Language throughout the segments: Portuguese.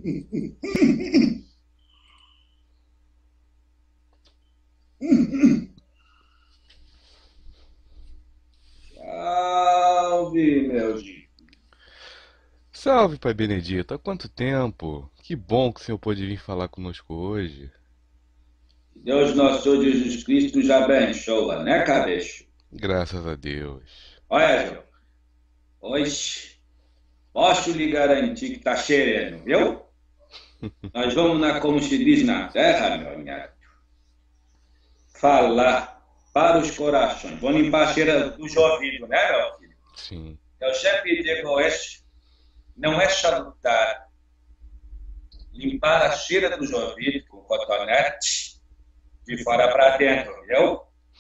Salve, meu Gil. Salve, Pai Benedito, há quanto tempo? Que bom que o senhor pôde vir falar conosco hoje. Deus nosso Senhor Jesus Cristo já abençoa, né, cabeça? Graças a Deus. Olha, Gil, hoje posso lhe garantir que tá sereno, viu? Nós vamos, como se diz na terra, meu neto, falar para os corações. Vou limpar a cera dos ouvidos, né, meu filho? Sim, Eu sempre digo isso, não é salutar limpar a cera dos ouvidos com cotonete de fora para dentro, viu?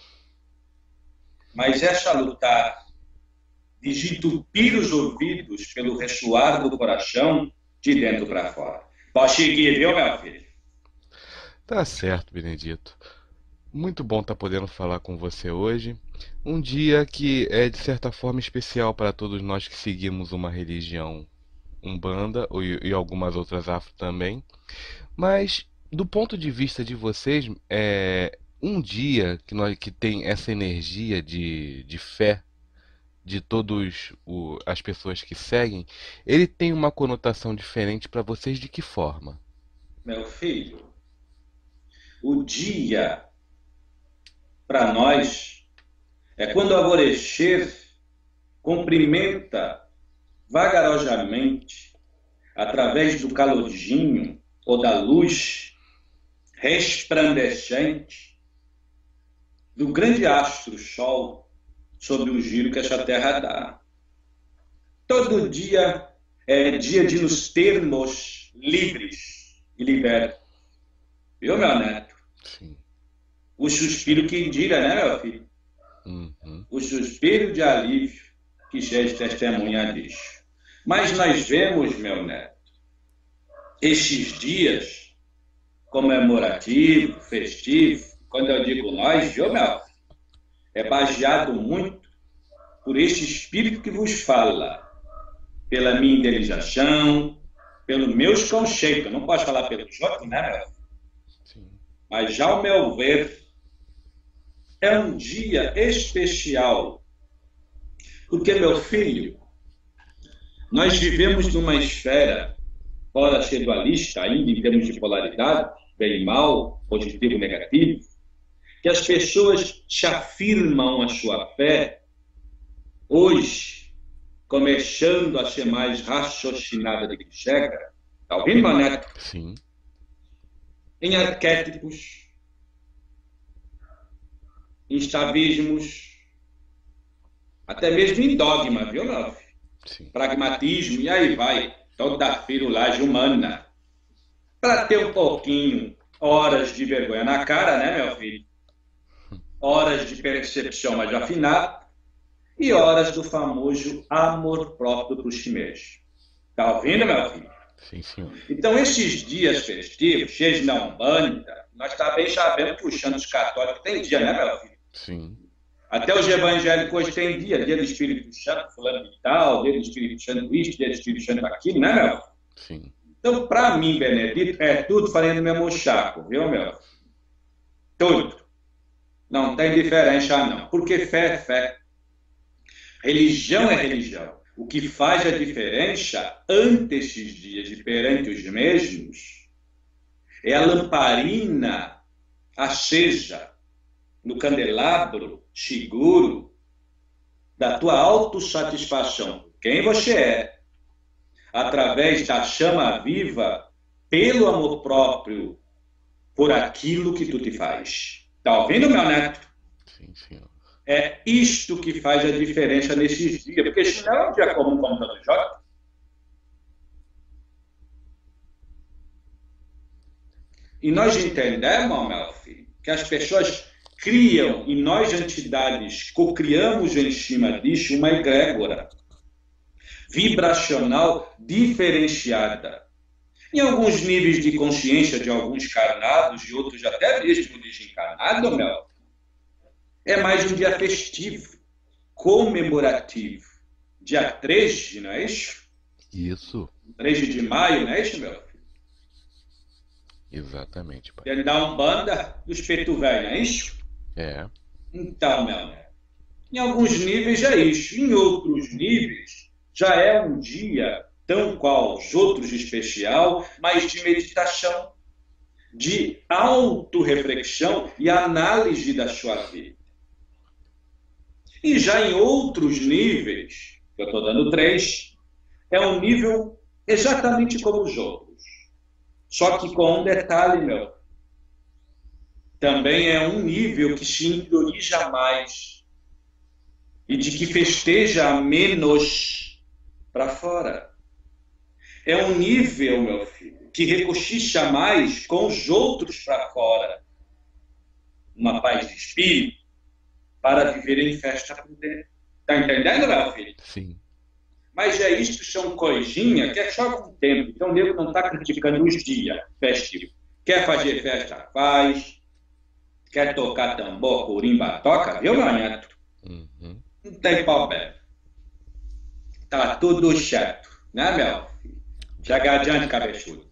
Mas é salutar desentupir os ouvidos pelo ressoar do coração de dentro para fora. Pode seguir, viu, meu filho? tá certo, Benedito. Muito bom estar podendo falar com você hoje. Um dia que é de certa forma especial para todos nós que seguimos uma religião Umbanda e algumas outras afro também. Mas do ponto de vista de vocês, um dia que tem essa energia de fé de todas as pessoas que seguem, ele tem uma conotação diferente para vocês de que forma? Meu filho, o dia para nós é quando o alvorecer cumprimenta vagarosamente, através do calorzinho ou da luz resplandecente do grande astro Sol sobre o giro que essa terra dá. Todo dia é dia de nos termos livres e libertos. Viu, meu neto? Sim. O suspiro que diga, né, meu filho? Uhum. O suspiro de alívio que já é testemunha disso. Mas nós vemos, meu neto, estes dias comemorativo, festivo, quando eu digo nós, viu, meu? É baseado muito por este espírito que vos fala, pela minha idealização, pelos meus conceitos. Eu não posso falar pelos outros, né, meu? Sim. Mas, ao meu ver, é um dia especial, porque, meu filho, nós vivemos numa esfera, ora ser dualista, ainda em termos de polaridade, bem e mal, positivo e negativo, que as pessoas se afirmam a sua fé hoje, começando a ser mais raciocinada do que chega, está ouvindo, Maneto? Sim. Em arquétipos, em estavismos, até mesmo em dogma, viu, meu filho? Sim. Pragmatismo, e aí vai, toda a firulagem humana. Para ter um pouquinho, horas de vergonha na cara, né, meu filho? Horas de percepção mais afinada e horas do famoso amor próprio para si mesmo. Está ouvindo, meu filho? Sim, senhor. Então, esses dias festivos, cheios na Umbanda, nós também sabemos que os santos católicos têm dia, né, meu filho? Sim. Até os evangélicos hoje têm dia do Espírito Santo, fulano de tal, dia do Espírito Santo isso, dia do Espírito Santo aquilo, né, meu? Sim. Então, para mim, Benedito, é tudo falando do mesmo chaco, viu, meu? Tudo. Não tem diferença, não. Porque fé é fé. Religião é religião. O que faz a diferença ante esses dias e perante os mesmos é a lamparina acesa no candelabro seguro da tua autossatisfação. Quem você é, através da chama viva, pelo amor próprio, por aquilo que tu te faz. Tá ouvindo, meu neto? Sim, senhor. É isto que faz a diferença nesses dias, porque senão é um dia comum como todo jovem. E nós entendemos, meu filho, que as pessoas criam, e nós, entidades, co-criamos em cima disso uma egrégora vibracional diferenciada. Em alguns níveis de consciência de alguns carnados e outros até mesmo desencarnados, meu, é mais um dia festivo, comemorativo. Dia 13, não é isso? Isso. 13 de maio, não é isso, meu filho? Exatamente, pai. Dentro da Umbanda, dos preto velho, não é isso? É. Então, meu neto, em alguns níveis é isso. Em outros níveis, já é um dia, tão qual os outros de especial, mas de meditação, de autorreflexão e análise da sua vida. E já em outros níveis, que eu estou dando 3, é um nível exatamente como os outros. Só que com um detalhe, meu. Também é um nível que se interioriza mais e de que festeja menos para fora. É um nível, meu filho, que recochicha mais com os outros para fora. Uma paz de espírito para viver em festa por dentro. Está entendendo, meu filho? Sim. Mas é isso, são coisinhas que é só com o tempo. Então o nego não está criticando os dias festivos. Quer fazer festa, faz. Quer tocar tambor, corimba, toca, viu, meu neto? Uhum. Não tem problema. Tá tudo certo, né, meu filho? Chega adiante, cabeçudo.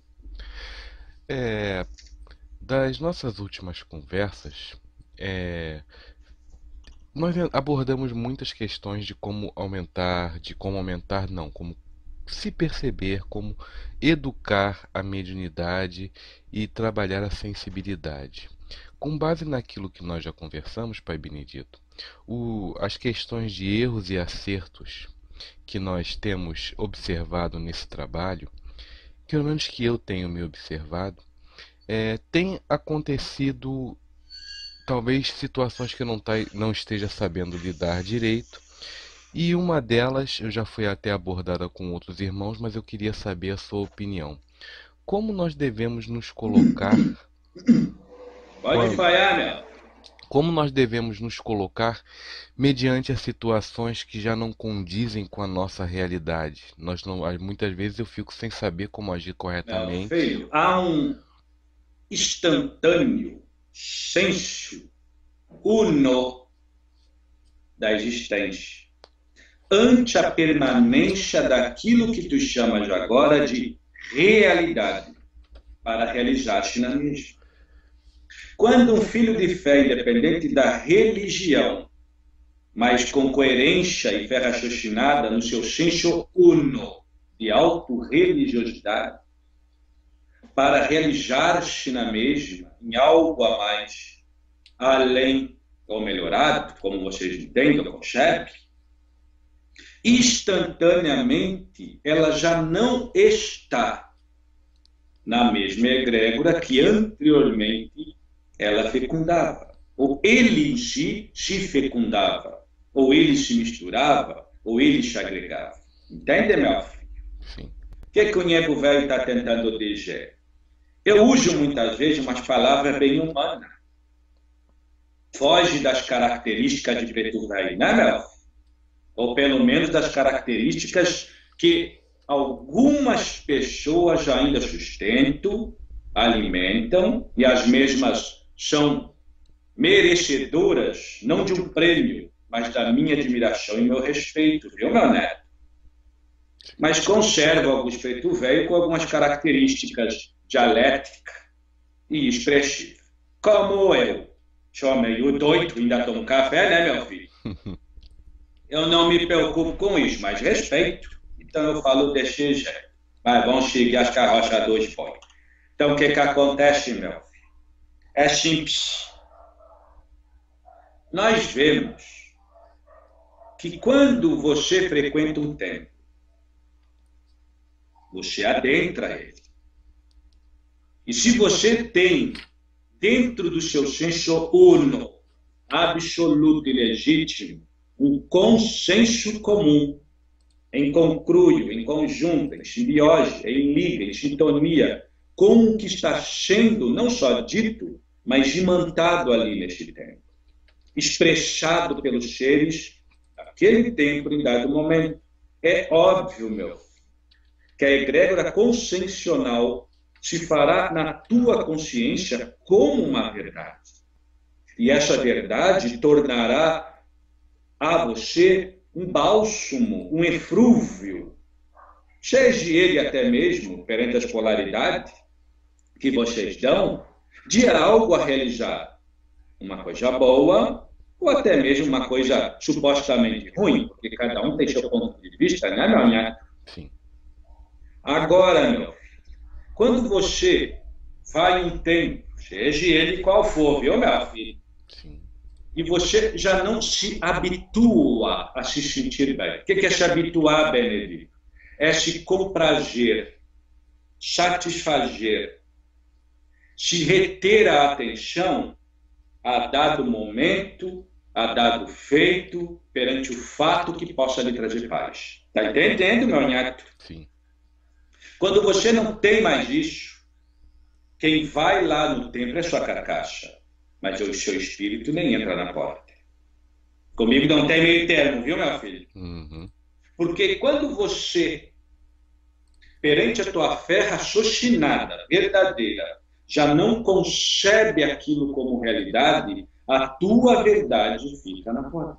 Das nossas últimas conversas, nós abordamos muitas questões como se perceber, como educar a mediunidade e trabalhar a sensibilidade. Com base naquilo que nós já conversamos, Pai Benedito, as questões de erros e acertos que nós temos observado nesse trabalho, que pelo menos que eu tenho me observado, tem acontecido talvez situações que eu não esteja sabendo lidar direito. E uma delas eu já fui até abordada com outros irmãos, mas eu queria saber a sua opinião. Como nós devemos nos colocar Pode falhar, meu. como nós devemos nos colocar mediante as situações que já não condizem com a nossa realidade? Muitas vezes eu fico sem saber como agir Meu corretamente. filho, há um instantâneo senso uno da existência ante a permanência daquilo que tu chamas agora de realidade para realizar-se na mesma. Quando um filho de fé, independente da religião, mas com coerência e fé raciocinada no seu senso uno de autorreligiosidade, para realizar-se na mesma, em algo a mais, além ou melhorado, como vocês entendem ou concebem, instantaneamente ela já não está na mesma egrégora que anteriormente ela fecundava. Ou ele em si se fecundava, ou ele se misturava, ou ele se agregava. Entende, meu filho? Sim. O que o nego velho está tentando dizer? Eu uso muitas vezes umas palavras bem humanas. Foge das características de preto velho, né, meu? Ou pelo menos das características que algumas pessoas ainda sustentam, alimentam, e as mesmas são merecedoras, não de um prêmio, mas da minha admiração e meu respeito, viu, meu neto? Mas conservo alguns preto velho com algumas características dialética e expressiva. Como eu sou meio doido, ainda tomo café, né, meu filho? Eu não me preocupo com isso, mas respeito. Então eu falo desse jeito. Mas vamos seguir as carroças dos bois. Então o que acontece, meu filho? É simples. Nós vemos que quando você frequenta um templo, você adentra ele. E se você tem dentro do seu senso uno, absoluto e legítimo, um consenso comum, em concruio, em conjunto, em simbiose, em liga, em sintonia, com o que está sendo não só dito, mas imantado ali neste tempo, expressado pelos seres daquele tempo em dado momento. É óbvio, meu, que a egrégora consciencial se fará na tua consciência como uma verdade. E essa verdade tornará a você um bálsamo, um eflúvio, seja ele até mesmo, perante as polaridades, que vocês dão de algo a realizar. Uma coisa boa ou até mesmo uma coisa supostamente ruim, porque cada um tem seu ponto de vista, né, meu neto? Sim. Agora, meu, quando você vai um tempo, seja ele qual for, viu, meu filho? Sim. E você já não se habitua a se sentir bem. O que é se habituar, Benedito? É se comprazer, satisfazer, se reter a atenção a dado momento, a dado feito, perante o fato que possa lhe trazer paz. Está entendendo, meu neto? Sim. Quando você não tem mais isso, quem vai lá no templo é sua carcaça, mas o seu espírito nem entra na porta. Comigo não tem meio termo, viu, meu filho? Uhum. Porque quando você, perante a tua fé raciocinada, verdadeira, já não concebe aquilo como realidade, a tua verdade fica na porta.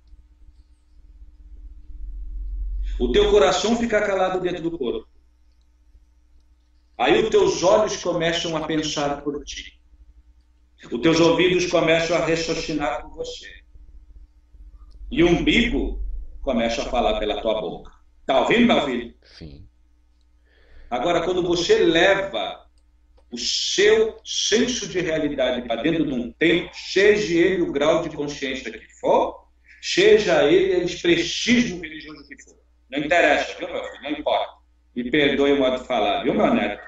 O teu coração fica calado dentro do corpo. Aí os teus olhos começam a pensar por ti. Os teus ouvidos começam a raciocinar por você. E o umbigo começa a falar pela tua boca. Está ouvindo, meu filho? Sim. Agora, quando você leva o seu senso de realidade para dentro de um tempo, seja ele o grau de consciência que for, seja ele o expressismo religioso que for. Não interessa, viu, meu filho? Não importa. Me perdoe o modo de falar, viu, meu neto?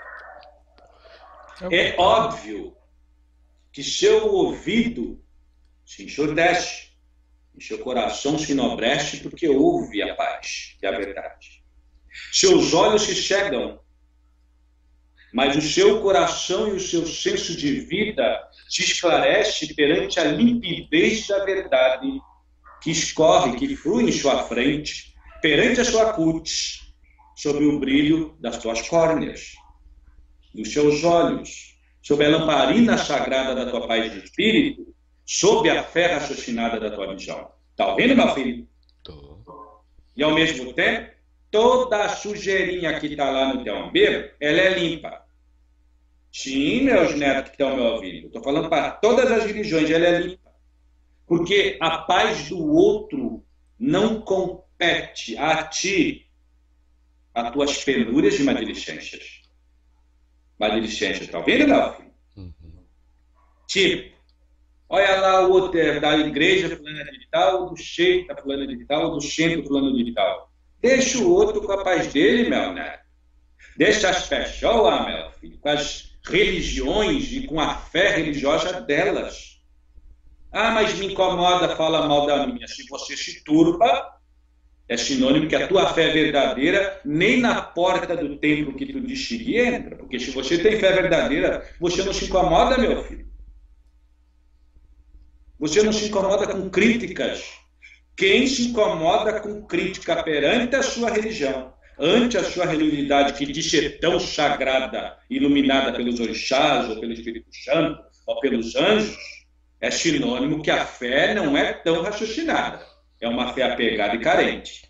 É óbvio que seu ouvido se ensurdece e seu coração se enobrece porque ouve a paz e a verdade. Seus olhos se cegam, mas o seu coração e o seu senso de vida se esclarece perante a limpidez da verdade que escorre, que flui em sua frente, perante a sua cutis, sob o brilho das tuas córneas, dos seus olhos, sob a lamparina sagrada da tua paz de espírito, sob a fé raciocinada da tua visão. Está ouvindo, meu filho? Tô. E ao mesmo tempo, toda a sujeirinha que está lá no teu umbigo, ela é limpa. Sim, meus netos que estão me ouvindo, estou falando para todas as religiões, ela é limpa. Porque a paz do outro não compete a ti, a tuas penúrias e maledicências. Maledicências, está ouvindo, meu filho? Uhum. Tipo, olha lá o outro da igreja fulana de tal, do sheik fulana de tal, do centro fulano de tal. Deixa o outro com a paz dele, meu neto. Deixa as pessoas, meu filho, com as religiões e com a fé religiosa delas. Ah, mas me incomoda, fala mal da minha. Se você se turba, é sinônimo que a tua fé é verdadeira, nem na porta do templo que tu diz que entra. Porque se você tem fé verdadeira, você não se incomoda, meu filho. Você não se incomoda com críticas. Quem se incomoda com crítica perante a sua religião, ante a sua realidade que diz ser tão sagrada, iluminada pelos orixás, ou pelo Espírito Santo, ou pelos anjos, é sinônimo que a fé não é tão raciocinada. É uma fé apegada e carente.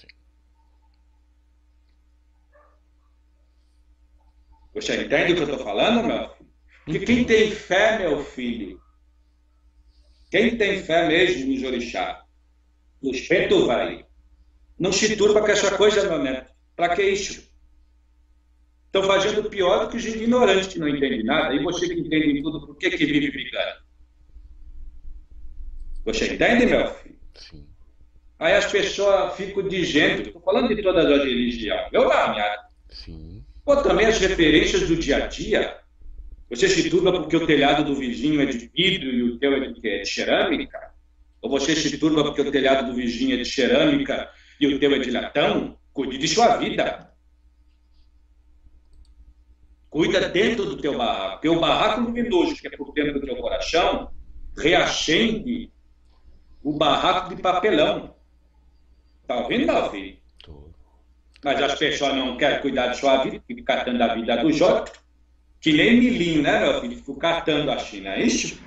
Você entende o que eu estou falando, meu filho? Porque quem tem fé, meu filho, quem tem fé mesmo nos orixás, no espeto vai, não se turba com essa coisa, meu neto. Para que isso? Estão fazendo pior do que os ignorantes que não entendem nada. E você que entende tudo, por que vive brigando? Você entende, meu filho? Sim. Aí as pessoas ficam dizendo, estou falando de todas as religiões, eu não, minha. Sim. Ou também as referências do dia a dia. Você se turba porque o telhado do vizinho é de vidro e o teu é de cerâmica? Ou você se turba porque o telhado do vizinho é de cerâmica e o teu é de latão? Cuide de sua vida. Cuida dentro do teu barraco. Teu barraco luminoso, que é por dentro do teu coração, reacende o barraco de papelão. Está ouvindo, meu filho? Tô. Mas as pessoas não querem cuidar de sua vida, ficam catando a vida dos outros. Que nem milhinho, né, meu filho? Ficam catando a China, é isso?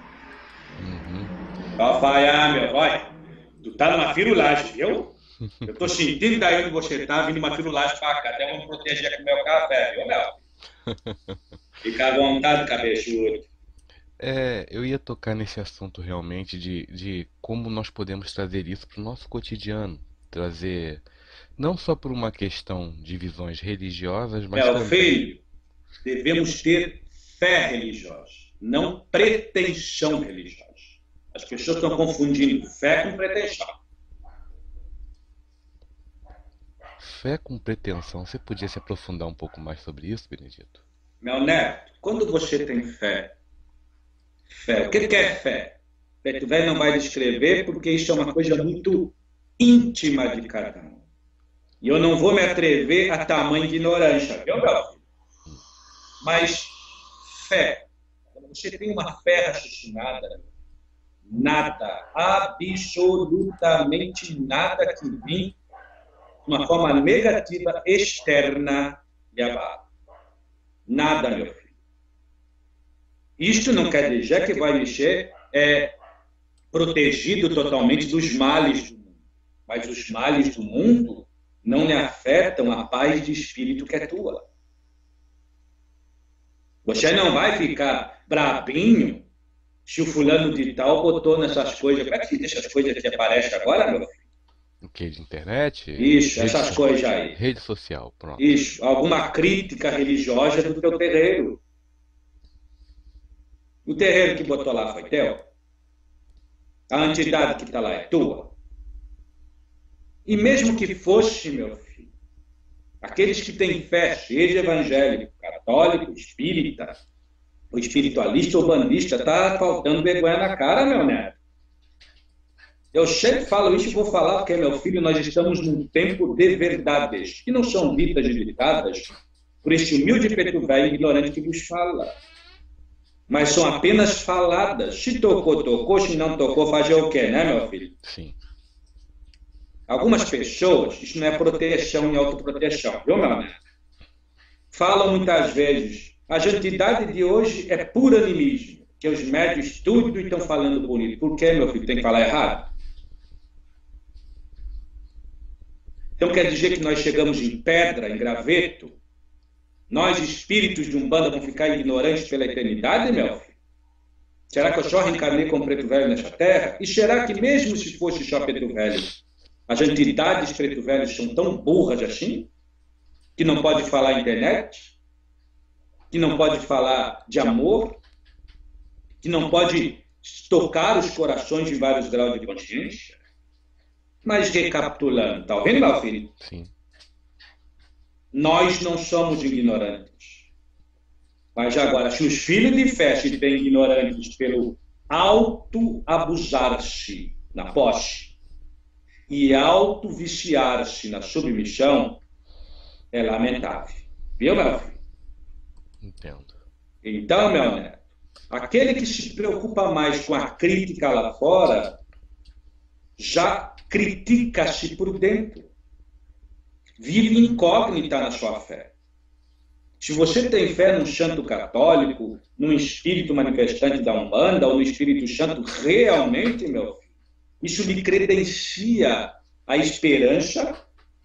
Vai, meu, vai. Tu tá numa firulagem, viu? Eu tô sentindo daí onde você tá, vindo uma firulagem pra cá. Até vamos proteger aqui o meu café, viu, meu? Fica à vontade, cabeçudo. Eu ia tocar nesse assunto realmente de como nós podemos trazer isso para o nosso cotidiano. Trazer não só por uma questão de visões religiosas, mas Meu também. filho, devemos ter fé religiosa, não pretensão religiosa. As pessoas estão confundindo fé com pretensão. Fé com pretensão. Você podia se aprofundar um pouco mais sobre isso, Benedito? Meu neto, quando você tem fé, o que é fé? Beto Velho não vai descrever porque isso é uma coisa muito íntima de cada um. E eu não vou me atrever a tamanha ignorância, viu, meu filho? Mas fé, quando você tem uma fé raciocinada, nada, absolutamente nada que vem de uma forma negativa externa lhe abala. Nada, meu filho. Isto não quer dizer que vai mexer protegido totalmente dos males do mundo. Mas os males do mundo não lhe afetam a paz de espírito que é tua. Você não vai ficar brabinho se o fulano de tal botou nessas coisas. Como é que essas coisas que aparecem agora, meu filho? O que? De internet? Isso, essas coisas aí. Rede social, pronto. Isso, alguma crítica religiosa do teu terreiro. O terreiro que botou lá foi teu? A entidade que está lá é tua? E mesmo que fosse, meu filho, aqueles que têm fé, seja evangélico, católico, espírita, ou espiritualista ou bandista, está faltando vergonha na cara, meu neto. Eu sempre falo isso e vou falar porque, meu filho, nós estamos num tempo de verdades, que não são ditas e ditadas por esse humilde preto velho ignorante que vos fala. Mas são apenas faladas. Se tocou, tocou. Se não tocou, fazer o quê, né, meu filho? Sim. Algumas pessoas, isso não é proteção e autoproteção, viu, meu neto? Falam muitas vezes, a entidade de hoje é puro animismo, que os médios tudo estão falando bonito. Por que, meu filho, tem que falar errado? Então quer dizer que nós chegamos em pedra, em graveto? Nós, espíritos de Umbanda, vamos ficar ignorantes pela eternidade, meu filho? Será que eu só reencarnei como preto velho nesta terra? E será que mesmo se fosse só preto velho, as entidades preto velhos são tão burras assim? Que não pode falar internet? Que não pode falar de amor? Que não pode tocar os corações em vários graus de consciência? Mas recapitulando, tá vendo, meu filho? Sim. Nós não somos ignorantes. Mas agora, se os filhos de fé se têm ignorantes pelo auto-abusar-se na posse e auto-viciar-se na submissão, é lamentável. Viu, meu filho? Entendo. Então, meu neto, aquele que se preocupa mais com a crítica lá fora, já critica-se por dentro. Vive incógnita na sua fé. Se você tem fé num santo católico, num espírito manifestante da Umbanda ou no Espírito Santo, realmente, meu filho, isso lhe credencia a esperança,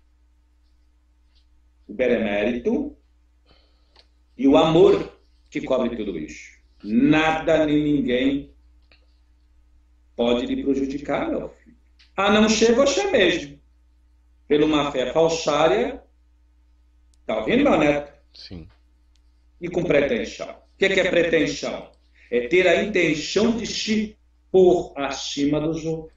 o benemérito e o amor que cobre tudo isso. Nada nem ninguém pode lhe prejudicar, meu filho. A não ser você mesmo. Por uma fé falsária, tá ouvindo, meu neto? Sim. E com pretensão. O que é pretensão? É ter a intenção de se pôr acima dos outros.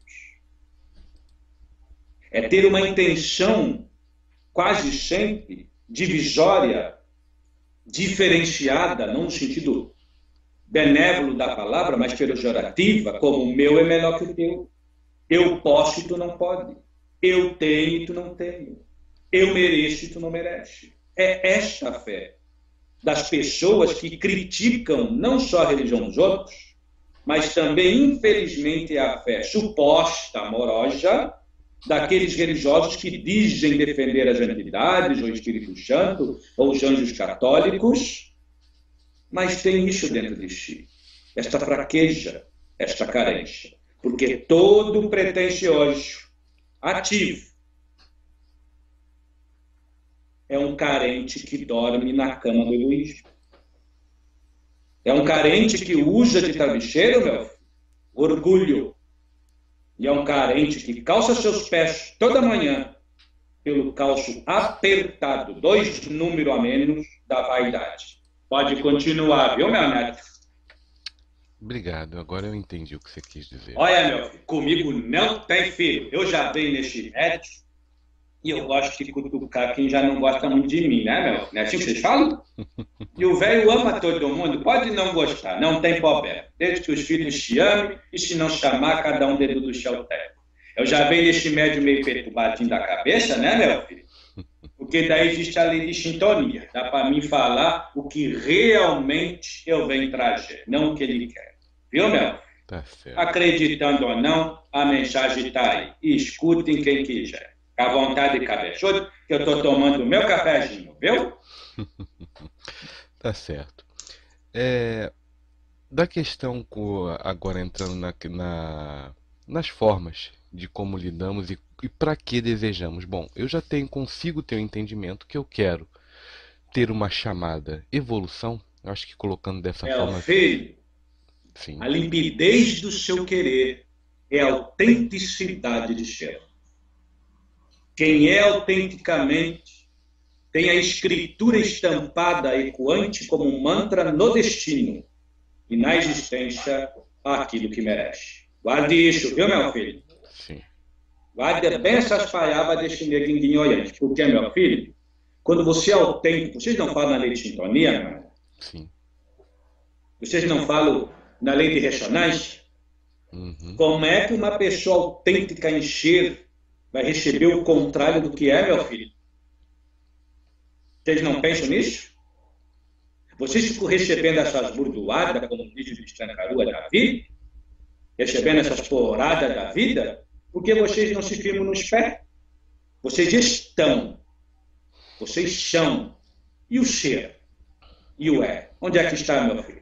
É ter uma intenção quase sempre divisória, diferenciada, não no sentido benévolo da palavra, mas pejorativa, como o meu é melhor que o teu. Eu posso e tu não pode. Eu tenho e tu não tenho. Eu mereço e tu não merece. É esta a fé das pessoas que criticam não só a religião dos outros, mas também, infelizmente, a fé suposta, amorosa, daqueles religiosos que dizem defender as entidades, ou o Espírito Santo, ou os anjos católicos, mas tem isso dentro de si, esta fraqueza, esta carência. Porque todo pretensioso, ativo, é um carente que dorme na cama do egoísmo. É um carente que usa de travesseiro, meu filho, orgulho. E é um carente que calça seus pés toda manhã pelo calço apertado, 2 números a menos da vaidade. Pode continuar, viu, meu neto? Obrigado, agora eu entendi o que você quis dizer. Olha, meu filho, comigo não tem filho. Eu já venho neste médico e eu gosto de cutucar quem já não gosta muito de mim, né, meu? Não é assim que vocês falam? E o velho ama todo mundo, pode não gostar, não tem problema. Desde que os filhos te amem e se não chamar, cada um dedo do chão teco. Eu já venho neste médio meio perturbadinho da cabeça, né, meu filho? Porque daí existe a lei de sintonia. Dá para mim falar o que realmente eu venho trazer, não o que ele quer. Viu, meu? Tá certo. Acreditando ou não, a mensagem está aí. E escutem quem quiser. À vontade, cabeçudo, que eu estou tomando o meu cafezinho, viu? Tá certo. Da questão agora entrando nas formas de como lidamos e para que desejamos. Bom, eu já consigo ter um entendimento que eu quero ter uma chamada evolução. Eu acho que colocando dessa forma. Filho, sim. A limpidez do seu querer é a autenticidade de ser. Quem é autenticamente tem a escritura estampada, ecoante como um mantra no destino e na existência aquilo que merece. Guarde isso, viu, meu filho? Sim. Guarde bem essas palavras deste neguinho ignorante. Porque, meu filho, quando você é autêntico, vocês não falam na lei de sintonia, meu? Sim. Vocês não falam na lei de ressonância? Uhum. Como é que uma pessoa autêntica encher vai receber o contrário do que é, meu filho? Vocês não pensam nisso? Vocês ficam recebendo essas burdoadas, como diz o estancarua da vida? Recebendo essas porradas da vida? Porque vocês não se firmam nos pés? Vocês estão. Vocês são. E o ser? E o é? Onde é que está, meu filho?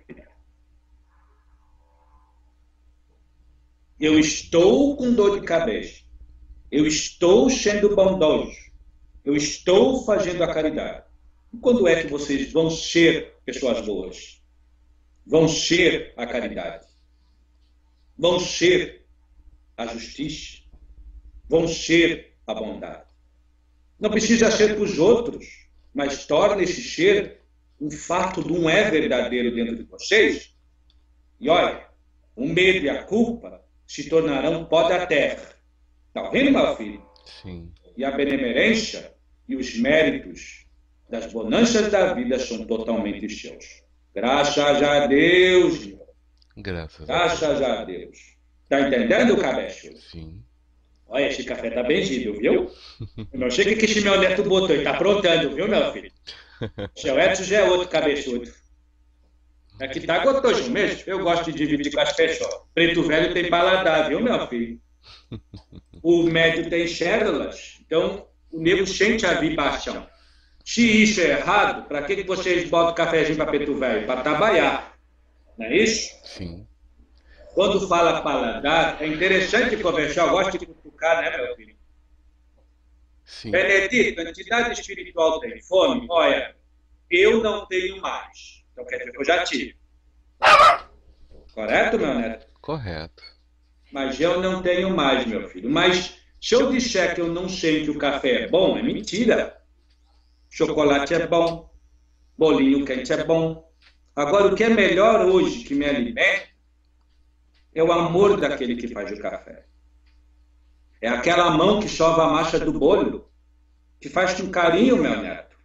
Eu estou com dor de cabeça. Eu estou sendo bondoso. Eu estou fazendo a caridade. E quando é que vocês vão ser pessoas boas? Vão ser a caridade? Vão ser a justiça? Vão ser a bondade? Não precisa ser para os outros, mas torne esse ser um fato de um é verdadeiro dentro de vocês. E olha, o medo e a culpa se tornarão pó da terra. Está ouvindo, meu filho? Sim. E a benemerência e os méritos das bonanças da vida são totalmente seus. Graças a Deus, meu. Graças a Deus. Está entendendo, cabeça? Sim. Olha, esse café tá benzido, viu? Eu não sei o que esse meu neto botou, ele tá aprontando, viu, meu filho? Seu Edson já é outro cabeçudo. Aqui tá gostoso mesmo. Eu gosto de dividir com as pessoas. Preto velho tem paladar, viu, meu filho? O médio tem células, então o nego sente a vibração. Se isso é errado, para que vocês botam cafezinho para preto velho? Para trabalhar. Não é isso? Sim. Quando fala paladar, é interessante conversar. Eu gosto de cutucar, né, meu filho? Sim. Benedito, a entidade espiritual tem fome? Olha, eu não tenho mais. Então quer dizer que eu já tive. Correto, meu neto? Correto. Mas eu não tenho mais, meu filho. Mas se eu disser que eu não sei que o café é bom, é mentira. Chocolate é bom, bolinho quente é bom. Agora, o que é melhor hoje que me alimenta é o amor daquele que faz o café. É aquela mão que sova a massa do bolo, que faz com carinho, meu neto.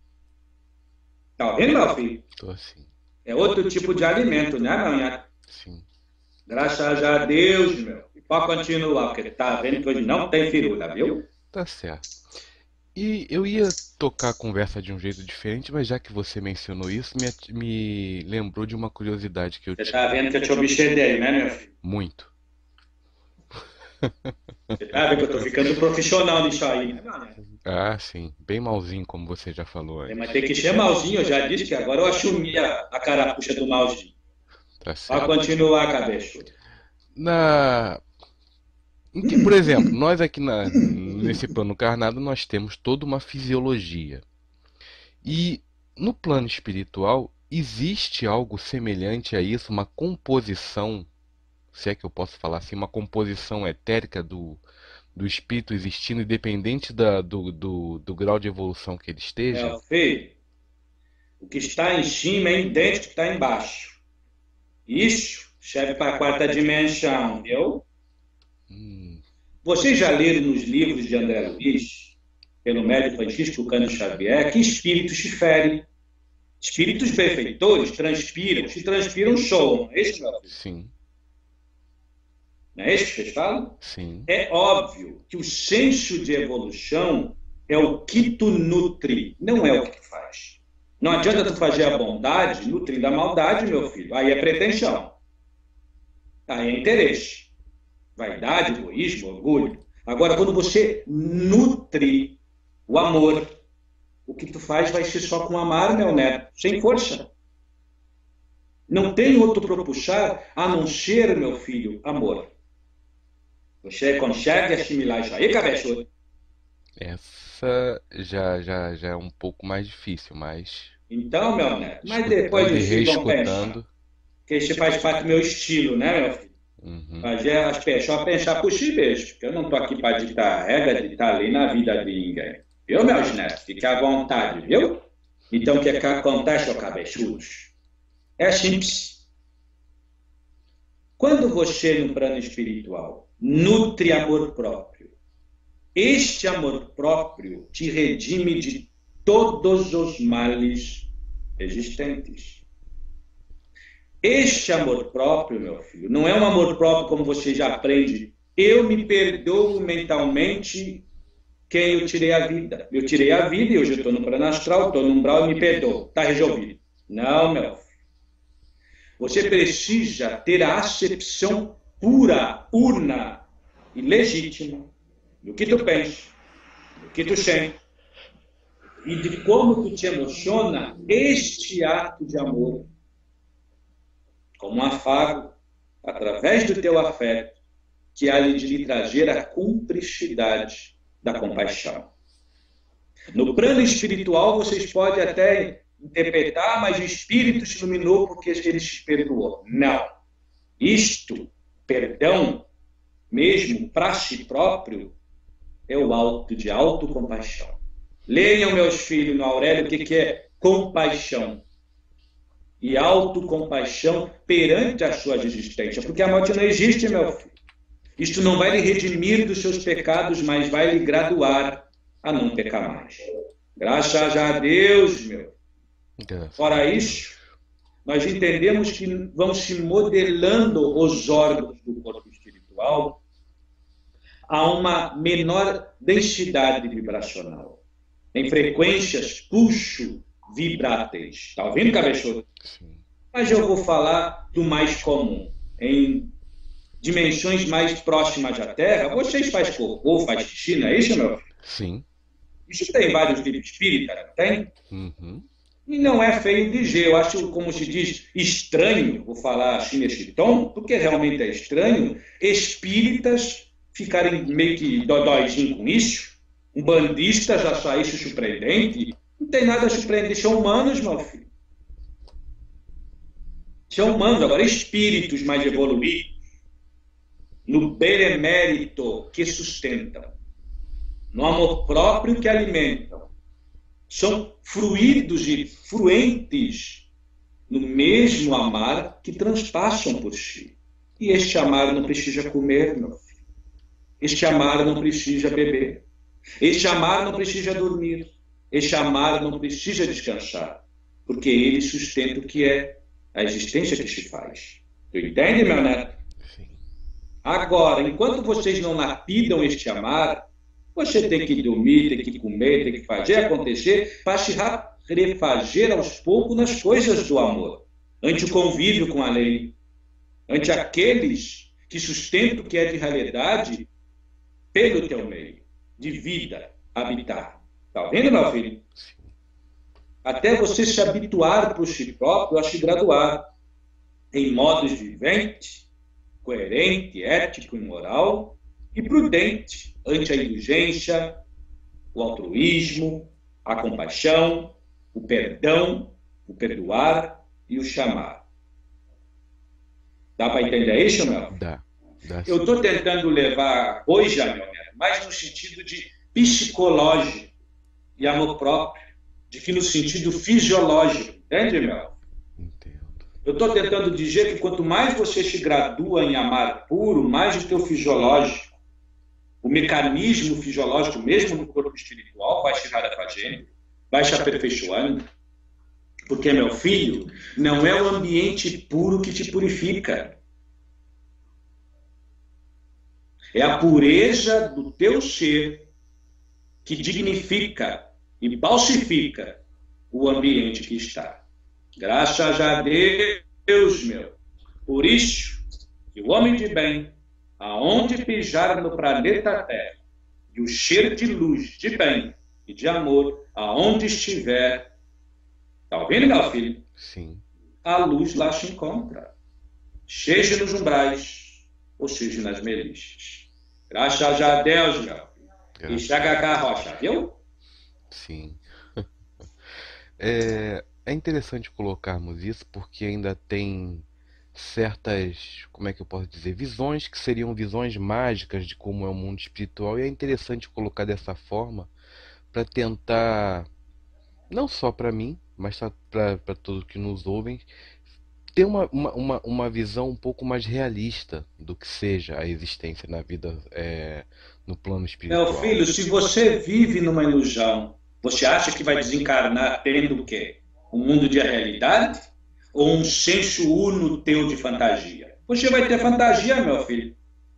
Tá ouvindo, meu filho? Tô sim. É outro tipo de alimento, né, meu neto? Sim. Graças a Deus, meu. E pode continuar, porque tá vendo que hoje não tem firula, viu? Tá certo. E eu ia tocar a conversa de um jeito diferente, mas já que você mencionou isso, me lembrou de uma curiosidade que eu Você tinha. tá vendo que eu te obsedei, né, meu filho? Muito. Você tá vendo que eu tô ficando profissional nisso aí, né, meu neto? Ah, sim. Bem malzinho, como você já falou antes. Mas tem que ser malzinho, eu já disse que agora eu assumi a carapuxa do malzinho. Tá Pode certo. continuar, cabeça. Por exemplo, nós aqui nesse plano encarnado, nós temos toda uma fisiologia. E no plano espiritual, existe algo semelhante a isso, uma composição, se é que eu posso falar assim, uma composição etérica do espírito existindo, independente do grau de evolução que ele esteja? Meu filho, o que está em cima é idêntico ao que está embaixo. Isso serve para a quarta dimensão, viu? Hum, Vocês já leram nos livros de André Luiz, pelo médium Francisco Cândido Xavier, que espíritos se ferem. Espíritos benfeitores transpiram, se transpiram, show. Não é isso, meu filho? sim, Não é isso que vocês falam? sim. É óbvio que o senso de evolução é o que tu nutre, não é o que tu faz. Não adianta tu fazer a bondade nutrindo a maldade, meu filho. Aí é pretensão. Aí é interesse. Vaidade, egoísmo, orgulho. Agora, quando você nutre o amor, o que tu faz vai ser só com amar, meu neto, sem força. Não tem outro propulsar a não ser, meu filho, amor. Você consegue assimilar isso aí, cabeçudo? Essa já é um pouco mais difícil, mas Então, meu neto, mas depois escutando e os filhos vão pensar. reescutando. Que esse faz parte do meu estilo, né, meu filho? Uhum, Fazer as pessoas pensar por si mesmo. Porque eu não estou aqui para ditar regra, ditar lei na vida de ninguém. Viu, meus netos? Fique à vontade, viu? Então, o que é que acontece, ó cabeçudos? É simples. Quando você, no plano espiritual, nutre amor próprio, este amor próprio te redime de todos os males existentes. Este amor próprio, meu filho, não é um amor próprio como você já aprende. Eu me perdoo mentalmente quem eu tirei a vida. Eu tirei a vida e hoje eu estou no plano astral, estou no umbral e me perdoo. Está resolvido. Não, meu filho. Você precisa ter a acepção pura, una e legítima do que tu pensa, do que tu sente e de como tu te emociona este ato de amor como um afago, através do teu afeto, que há de lhe trazer a cumplicidade da compaixão. No plano espiritual, vocês podem até interpretar, mas o Espírito se iluminou porque ele se perdoou. Não. Isto, perdão, mesmo para si próprio, é o alto de autocompaixão. Leiam, meus filhos, no Aurélio, o que é compaixão. E autocompaixão perante a sua existência. Porque a morte não existe, meu filho. Isto não vai lhe redimir dos seus pecados, mas vai lhe graduar a não pecar mais. Graças a Deus, meu. Fora isso, nós entendemos que vão se modelando os órgãos do corpo espiritual a uma menor densidade vibracional, em frequências pulso-vibráteis. Está ouvindo, cabeçudo? sim. Mas eu vou falar do mais comum. Em dimensões mais próximas à Terra, vocês fazem cocô, faz xixi, não é isso, meu filho? Sim. Isso tem vários livros espíritas, não tem? Uhum. E não é feio dizer, eu acho, como se diz, estranho, vou falar assim nesse tom, porque realmente é estranho, espíritas ficarem meio que dodóizinho com isso, um bandista já saísse surpreendente, não tem nada surpreendente, são humanos, meu filho. São humanos, agora espíritos mais evoluídos, no benemérito que sustentam, no amor próprio que alimentam, são fruídos e fluentes no mesmo amar que transpassam por si. E este amar não precisa comer, meu filho. Este amar não precisa beber. Este amar não precisa dormir. Este amar não precisa descansar. Porque ele sustenta o que é a existência que se faz. Tu entende, meu neto? Sim. Agora, enquanto vocês não lapidam este amar, você tem que dormir, tem que comer, tem que fazer acontecer para se refazer aos poucos nas coisas do amor, ante o convívio com a lei, ante aqueles que sustentam o que é de realidade pelo teu meio, de vida, habitar. Está ouvindo, meu filho? Até você se habituar por si próprio a se graduar em modos viventes, coerente, ético e moral, e prudente ante a indulgência, o altruísmo, a compaixão, o perdão, o perdoar e o chamar. Dá para entender isso, meu? Dá, dá Eu sim. estou tentando levar hoje, meu neto, mais no sentido de psicológico e amor próprio, de que no sentido fisiológico, entende, meu? Entendo. Eu estou tentando dizer que quanto mais você se gradua em amar puro, mais o teu fisiológico, o mecanismo fisiológico, mesmo no corpo espiritual, vai se fazendo, vai se aperfeiçoando. Porque, meu filho, não é o ambiente puro que te purifica. É a pureza do teu ser que dignifica e balsifica o ambiente que está. Graças a Deus, meu. Por isso, que o homem de bem, aonde pisar no planeta Terra, e o cheiro de luz, de bem e de amor, aonde estiver, está ouvindo, meu filho? Sim. A luz lá se encontra. Seja nos umbrais, ou seja nas melixes. Graças a Deus, meu filho. E Graças chega cá, Rocha, viu? Sim. É interessante colocarmos isso porque ainda tem certas, como é que eu posso dizer, visões que seriam visões mágicas de como é o mundo espiritual, e é interessante colocar dessa forma para tentar, não só para mim, mas para todos que nos ouvem, ter uma visão um pouco mais realista do que seja a existência na vida, no plano Meu espiritual. filho, se você vive numa ilusão, você acha que vai desencarnar tendo o quê? Um mundo de realidade? Ou um senso uno teu de fantasia? Você vai ter fantasia, meu filho.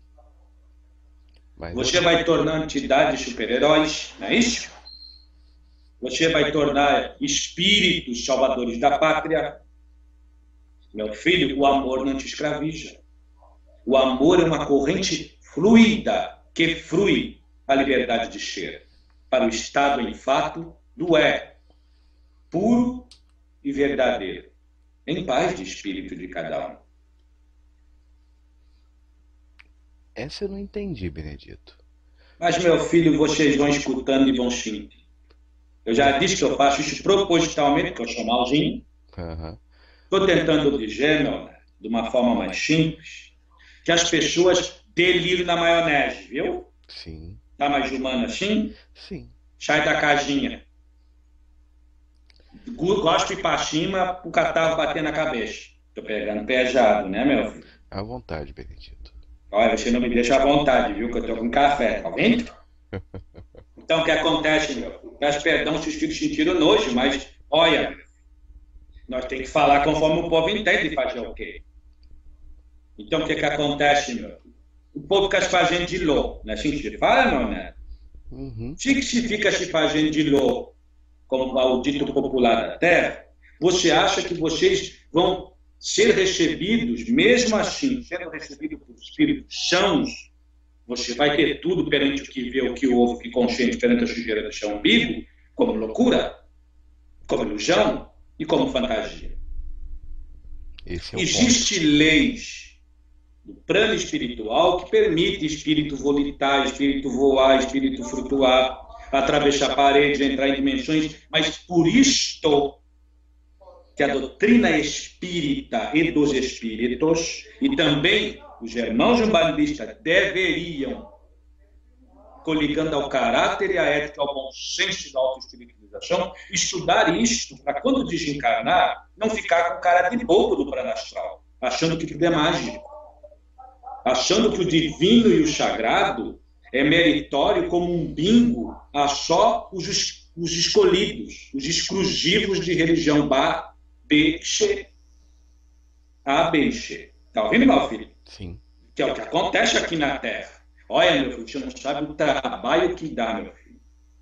Mas Você vai tornar entidades super-heróis, não é isso? Você vai tornar espíritos salvadores da pátria. Meu filho, o amor não te escraviza. O amor é uma corrente fluida que flui a liberdade de ser para o estado em fato do puro e verdadeiro, em paz de espírito de cada um. essa eu não entendi, Benedito. Mas, meu filho, vocês vão escutando e vão sentindo. Eu já disse que eu faço isso propositalmente, que eu sou malzinho. Aham. Estou tentando dizer, meu, de uma forma mais simples, que as pessoas deliram na maionese, viu? Sim, Tá mais humano assim? sim. Sai da casinha. Gosto de ir para cima, o catarro bater na cabeça. Tô pegando pesado, né, meu filho? À vontade, Benedito. Olha, você não me deixa à vontade, viu? Que eu tô com café, tá ouvindo? Então, o que acontece, meu filho? Peço perdão se os filhos sentiram nojo, mas, olha, nós temos que falar conforme o povo entende e fazer o quê? Então, o que acontece, meu filho? O povo fica se fazendo de louco, não é assim que se fala, meu neto? Uhum. Se fica se fazendo de louco, como o dito popular da terra, você acha que vocês vão ser recebidos, mesmo assim, sendo recebidos por espíritos sãos, você vai ter tudo perante o que vê, o que ouve, o que consciente perante a sujeira do seu umbigo, como loucura, como ilusão e como fantasia. Esse é o ponto. Existem leis do plano espiritual que permite espírito volitar, espírito voar, espírito flutuar, atravessar paredes, entrar em dimensões, mas por isto que a doutrina espírita e dos espíritos, e também os irmãos umbandistas deveriam, coligando ao caráter e à ética, ao bom senso da autoespiritualização, estudar isto para quando desencarnar, não ficar com cara de bobo do plano astral, achando que tudo é mágico, achando que o divino e o sagrado é meritório como um bingo a só os escolhidos, os exclusivos de religião A, B, C. A, B e C. Está ouvindo, meu filho? Sim. Que é o que acontece aqui na Terra. Olha, meu filho, você não sabe o trabalho que dá, meu filho.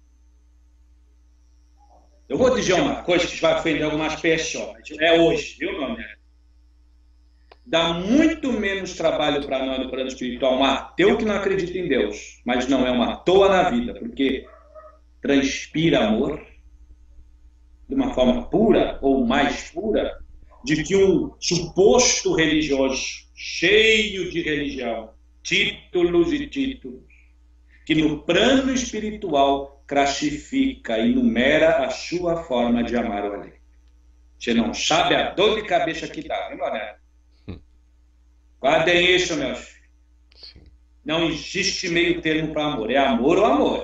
Eu vou dizer uma coisa que vai ofender algumas pessoas. É hoje, viu, meu neto? Dá muito menos trabalho para nós no plano espiritual um ateu que não acredita em Deus, mas não é uma toa na vida, porque transpira amor de uma forma pura ou mais pura de que um suposto religioso cheio de religião, títulos e títulos, que no plano espiritual classifica e numera a sua forma de amar o além. Você não sabe a dor de cabeça que dá, viu, Mané? Hum, Guardem isso, meus filhos. sim. Não existe meio termo para amor. É amor ou amor.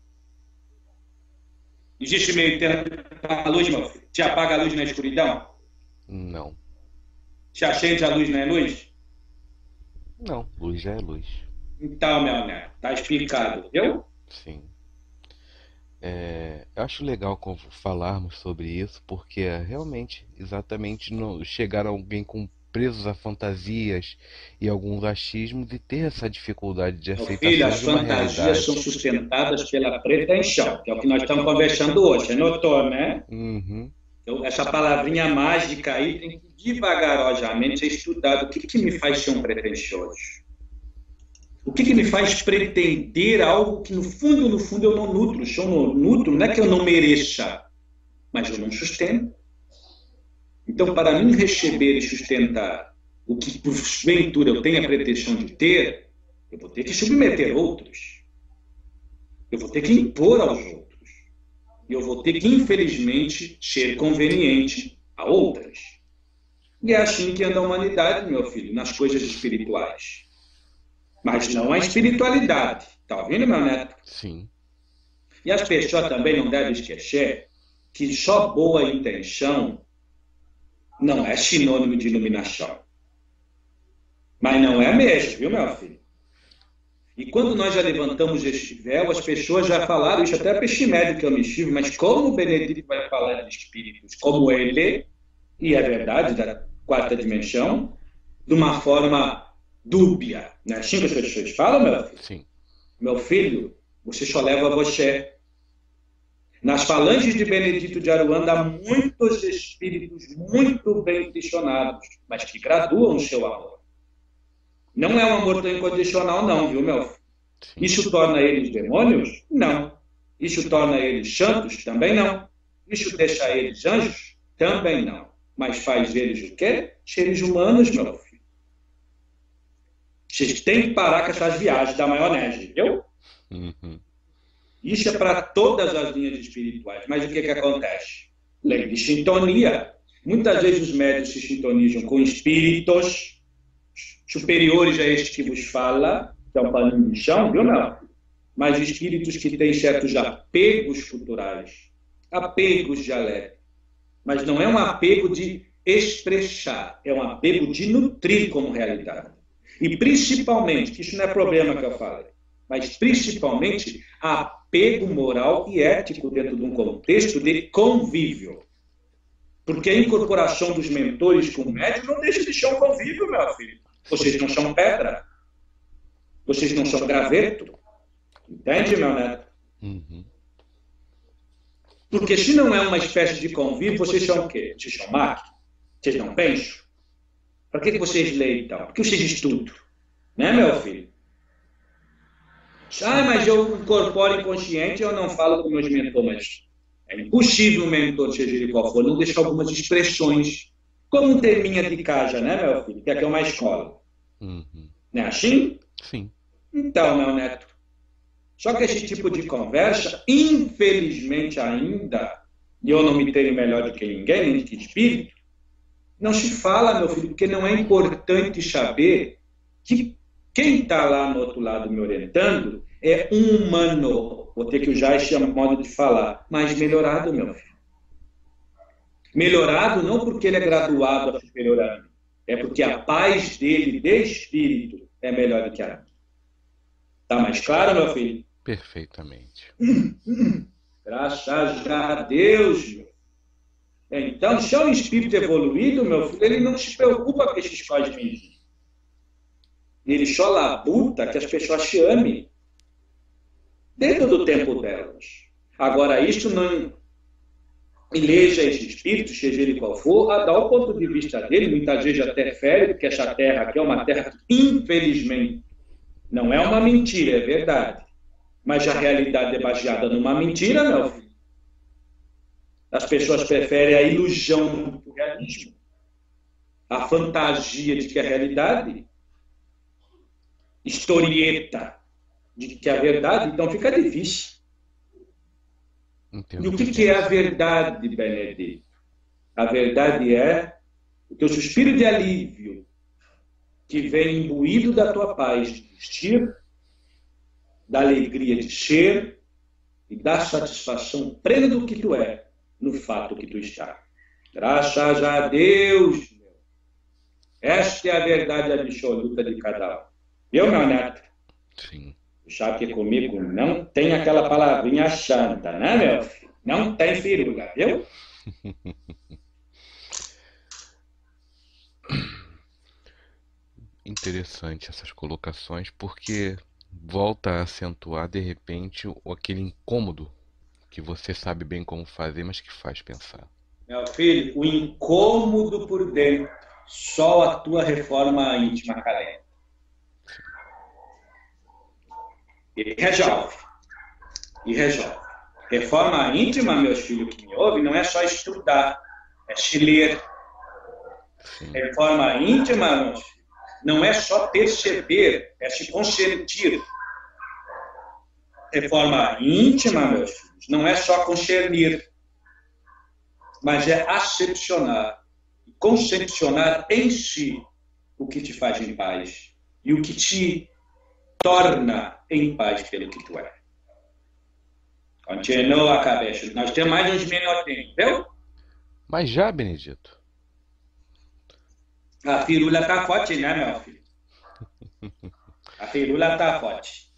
Existe meio termo para a luz, meu filho. Te apaga a luz na escuridão? Não. Te acende a luz na luz? Não, luz já é luz. Então, meu neto, tá explicado, viu? Sim. Eu acho legal falarmos sobre isso, porque realmente, exatamente, chegar alguém com presos a fantasias e alguns achismos e ter essa dificuldade de Meu filho, aceitação as de uma fantasias são realidade. sustentadas pela pretensão, que é o que nós estamos conversando hoje. Você notou, né? Uhum, Então, essa palavrinha mágica aí tem que devagarosamente ser estudado. O que que me faz ser um pretensioso? O que que me faz pretender algo que no fundo eu não nutro? Se eu não nutro, não é que eu não mereça, mas eu não sustento. Então, para mim receber e sustentar o que porventura eu tenho a pretensão de ter, eu vou ter que submeter outros. Eu vou ter que impor aos outros. E eu vou ter que, infelizmente, ser conveniente a outras. E é assim que anda a humanidade, meu filho, nas coisas espirituais. Mas não a espiritualidade. Está ouvindo, meu neto? sim. E as pessoas também não devem esquecer que só boa intenção não é sinônimo de iluminação. Mas não é mesmo, viu, meu filho? E quando nós já levantamos este véu, as pessoas já falaram isso até para este médico que eu me estive, mas como o Benedito vai falar de espíritos como ele, e é verdade, da quarta dimensão, de uma forma dúbia. Não é assim que as pessoas falam, meu filho? Sim. Meu filho, você só leva você. Nas falanges de Benedito de Aruanda há muitos espíritos muito bem intencionados, mas que graduam o seu amor. Não é um amor tão incondicional, não, viu, meu filho? Sim. Isso torna eles demônios? Não. Isso torna eles santos? Também não. Isso deixa eles anjos? Também não. Mas faz eles o quê? Seres humanos, meu filho. Vocês têm que parar com essas viagens da maionese, viu? Uhum, Isso é para todas as linhas espirituais. Mas o que que acontece? Lei de sintonia. Muitas vezes os médios se sintonizam com espíritos superiores a este que vos fala, que é um paninho de chão, viu, não? Mas espíritos que têm certos apegos culturais, apegos dialéticos. Mas não é um apego de expressar, é um apego de nutrir como realidade. E principalmente, que isso não é problema que eu falei, mas principalmente apego moral e ético dentro de um contexto de convívio. Porque a incorporação dos mentores com o médium não deixa de ser um convívio, meu filho. Vocês não são pedra. Vocês não são graveto. Entende, meu neto? uhum. Porque se não é uma espécie de convívio, vocês são o quê? Vocês são máquina? Vocês não pensam? Para que vocês leem então? Por que vocês estudam? Né, meu filho? Ah, mas eu incorporo inconsciente e eu não falo com meus mentores. É impossível um mentor, seja ele qual for, não deixar algumas expressões, como um terminha de casa, né, meu filho? Que aqui é uma escola. Uhum. Não é assim? Sim. Então, meu neto, só que esse tipo de conversa, infelizmente ainda, e eu não me tenho melhor do que ninguém, nem que espírito, não se fala, meu filho, porque não é importante saber que quem está lá no outro lado me orientando é um humano, vou ter que usar esse modo de falar, mas melhorado, meu filho. Melhorado não porque ele é graduado a superior a mim, é porque a paz dele, de espírito, é melhor do que a minha. Está mais claro, meu filho? Perfeitamente. Graças a Deus, meu. Então, se é um espírito evoluído, meu filho, ele não se preocupa com esses cosminhos. Ele só labuta que as pessoas se amem dentro do tempo delas. Agora, isso não eleja esse espírito, seja ele qual for, a dar o ponto de vista dele, muitas vezes até fere, porque essa terra aqui é uma terra que, infelizmente, não é uma mentira, é verdade. Mas a realidade é baseada numa mentira, meu filho. As pessoas preferem a ilusão do realismo, a fantasia de que é realidade, historieta de que é a verdade, então fica difícil. Entendo. E o que é a verdade, Benedito? A verdade é o teu suspiro de alívio, que vem imbuído da tua paz de existir, da alegria de ser e da satisfação plena do que tu é, no fato que tu está. Graças a Deus, meu. Esta é a verdade absoluta de cada um. Viu, meu neto? Sim. Já que comigo não tem aquela palavrinha santa, né, meu filho? Não tem firula, viu? Interessante essas colocações, porque volta a acentuar de repente aquele incômodo que você sabe bem como fazer, mas que faz pensar. Meu filho, o incômodo por dentro, só a tua reforma íntima carente. E resolve. E resolve. Reforma íntima, meus filhos que me ouvem, não é só estudar, é se ler. Sim. Reforma íntima, meus filhos, não é só perceber, é se consentir. Reforma íntima, meus filhos, não é só concernir, mas é acepcionar e concepcionar em si o que te faz em paz e o que te torna em paz pelo que tu é. Continua, cabeça. Nós temos mais uns minutinhos, viu? Mas já, Benedito? A firula tá forte, né, meu filho? A firula tá forte.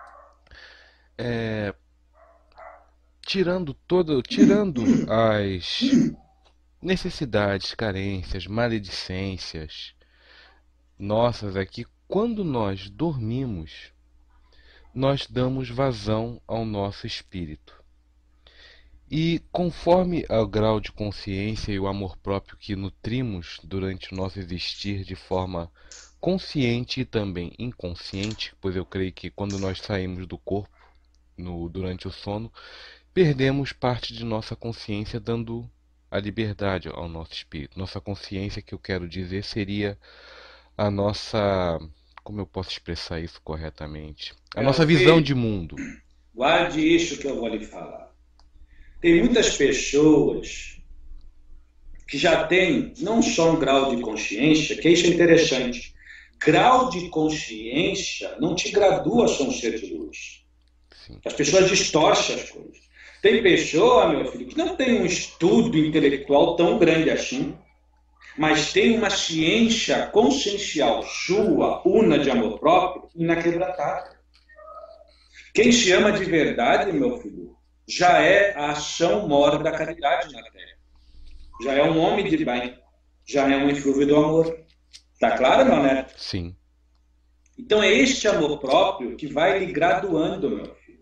Tirando as necessidades, carências, maledicências nossas aqui, quando nós dormimos, nós damos vazão ao nosso espírito. E conforme o grau de consciência e o amor próprio que nutrimos durante o nosso existir de forma consciente e também inconsciente, pois eu creio que quando nós saímos do corpo durante o sono, perdemos parte de nossa consciência, dando a liberdade ao nosso espírito. Nossa consciência, que eu quero dizer, seria a nossa... Como eu posso expressar isso corretamente? A nossa visão de mundo. Guarde isso que eu vou lhe falar. Tem muitas pessoas que já têm não só um grau de consciência, que isso é interessante. Grau de consciência não te gradua a ser um ser de luz. Sim. As pessoas distorcem as coisas. Tem pessoa, meu filho, que não tem um estudo intelectual tão grande assim, mas tem uma ciência consciencial sua, una de amor próprio, inquebrantável. Quem se ama de verdade, meu filho, já é a ação mora da caridade na Terra. Já é um homem de bem. Já é um eflúvio do amor. Tá claro, meu neto? Sim. Então é este amor próprio que vai lhe graduando, meu filho.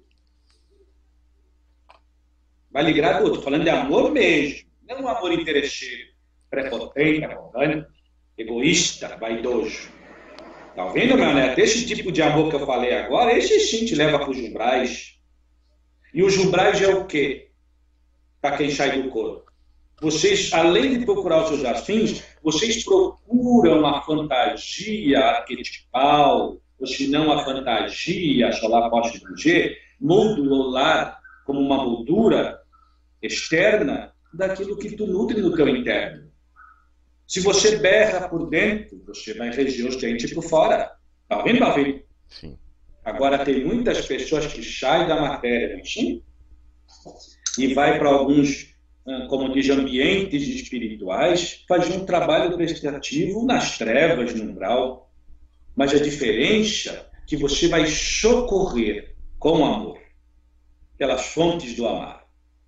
Vai lhe graduando. Estou falando de amor mesmo. Não um amor interesseiro, prepotente, arrogante, egoísta, vaidoso. Tá ouvindo, meu neto? Esse tipo de amor que eu falei agora, esse sim te leva para os umbrais. E os umbrais é o quê? Para quem sai do corpo. Vocês, além de procurar os seus afins, vocês procuram a fantasia arquetipal, ou se não a fantasia, lá posso dizer, modular, como uma moldura externa daquilo que tu nutre no teu interno. Se você berra por dentro, você vai reger os dentes por fora. Tá ouvindo, meu filho? Sim. Agora, tem muitas pessoas que saem da matéria, sim, e vai para alguns, como diz, ambientes espirituais, fazer um trabalho prestativo nas trevas, no umbral. Mas a diferença é que você vai socorrer com amor, pelas fontes do amar.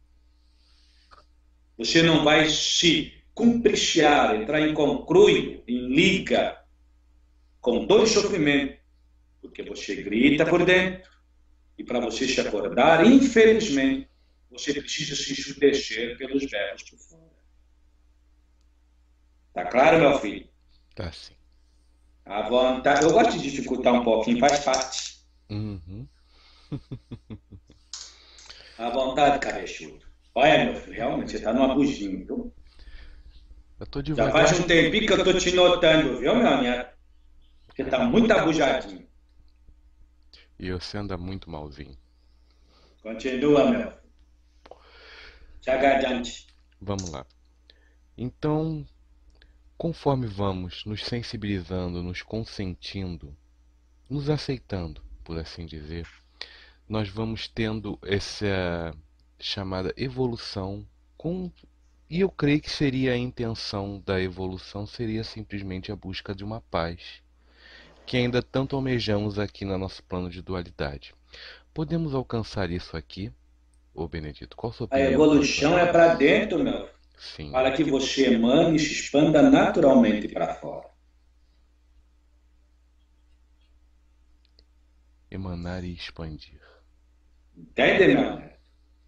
Você não vai se cumpriciar, entrar em concruio, em liga com dor e sofrimento, porque você grita por dentro. E para você se acordar, infelizmente, você precisa se ensurdecer pelos berros por fora. Tá claro, meu filho? Tá sim. À vontade. Eu gosto de dificultar um pouquinho, faz parte. Uhum. À vontade, cabeçudo. Olha, meu filho, realmente, você está numa buginha, viu? Eu tô Já devagar. faz um tempinho que eu tô te notando, viu, meu neto? Você tá muito abujadinho. E você anda muito malzinho. Continua, meu. Chega adiante. Vamos lá. Então, conforme vamos nos sensibilizando, nos consentindo, nos aceitando, por assim dizer, nós vamos tendo essa chamada evolução e eu creio que seria a intenção da evolução seria simplesmente a busca de uma paz, que ainda tanto almejamos aqui no nosso plano de dualidade. Podemos alcançar isso aqui? Ô Benedito, qual a sua A opinião quanto evolução a é isso? para dentro, meu, Sim, para que você emane e se expanda naturalmente para fora. emanar e expandir. Entende, meu neto?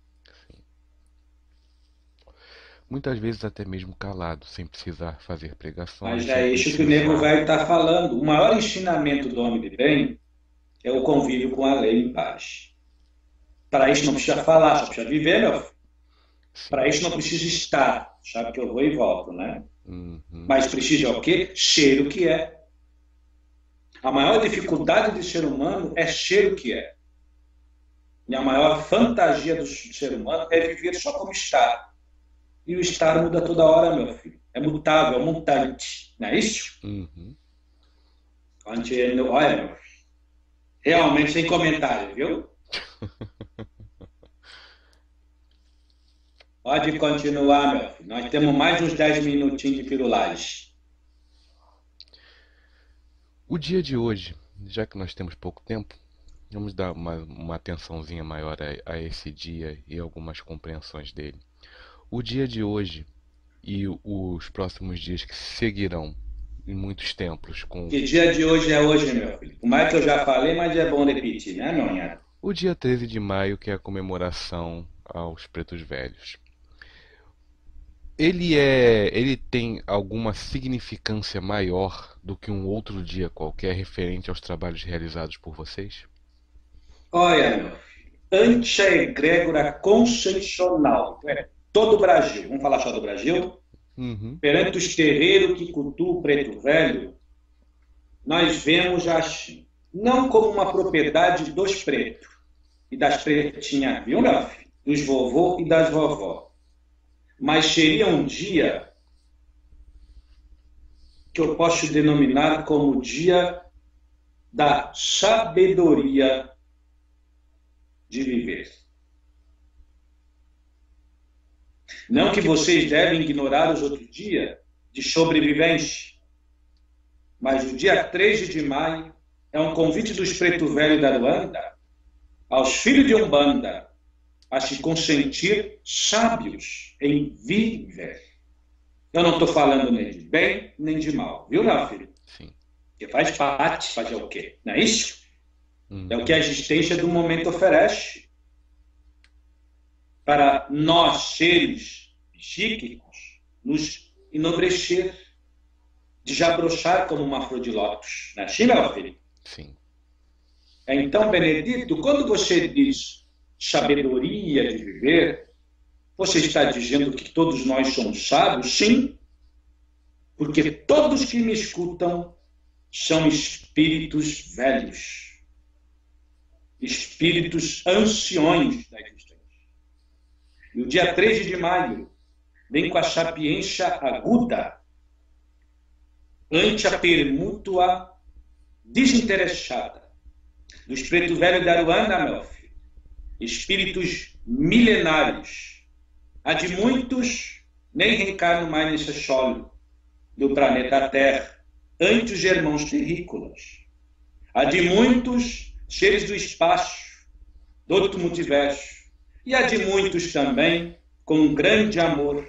Muitas vezes até mesmo calado, sem precisar fazer Mas pregações, sem é isso que o nego precisar. velho está falando. O maior ensinamento do homem de bem é o convívio com a lei em paz. Para isso não precisa falar, só precisa viver, meu filho. Para Sim. isso não precisa estar. Sabe que eu vou e volto, né? Uhum. Mas precisa o quê? Ser o que é. A maior dificuldade do ser humano é ser o que é. E a maior fantasia do ser humano é viver só como está. E o estar muda toda hora, meu filho. É mutável, é mutante. Não é isso? Uhum. Olha, meu filho. Realmente sem comentário, viu? Pode continuar, meu filho. Nós temos mais uns 10 minutinhos de pirulagem. O dia de hoje, já que nós temos pouco tempo, vamos dar uma atençãozinha maior a esse dia e algumas compreensões dele. O dia de hoje e os próximos dias que seguirão em muitos templos com Que dia de hoje é hoje, meu filho? Por mais que eu já falei, mas é bom repetir, né, meu neto? o dia 13 de maio, que é a comemoração aos pretos velhos. Ele tem alguma significância maior do que um outro dia qualquer referente aos trabalhos realizados por vocês? Olha, meu filho. Ante a egrégora concessional, todo o Brasil, vamos falar só do Brasil? Uhum. Perante os terreiros que cultuam o preto velho, nós vemos assim, não como uma propriedade dos pretos e das pretinhas, viu, meu filho? Dos vovô e das vovó. Mas seria um dia que eu posso denominar como o dia da sabedoria de viver. Não que vocês devem ignorar os outros dias de sobrevivência, mas o dia 13 de maio é um convite dos preto velho da Luanda aos filhos de Umbanda a se consentir sábios em viver. Eu não estou falando nem de bem, nem de mal, viu, meu filho? Sim. Porque faz parte fazer o quê? Não é isso? É o que a Uhum. existência do momento oferece. Para nós, seres psíquicos, nos enobrecer, desabrochar como uma flor de lótus. Não é assim, meu filho? Sim. Então, Benedito, quando você diz sabedoria de viver, você está dizendo que todos nós somos sábios? Sim, porque todos que me escutam são espíritos velhos, espíritos anciões da existência. E o dia 13 de maio vem com a sapiência aguda ante a permútua desinteressada dos pretos velhos da Aruanda, meu filho. Espíritos milenares. Há de muitos nem reencarnam mais nesse solo do planeta Terra, ante os irmãos terrícolas. Há de muitos seres do espaço, do outro multiverso. E há de muitos também com um grande amor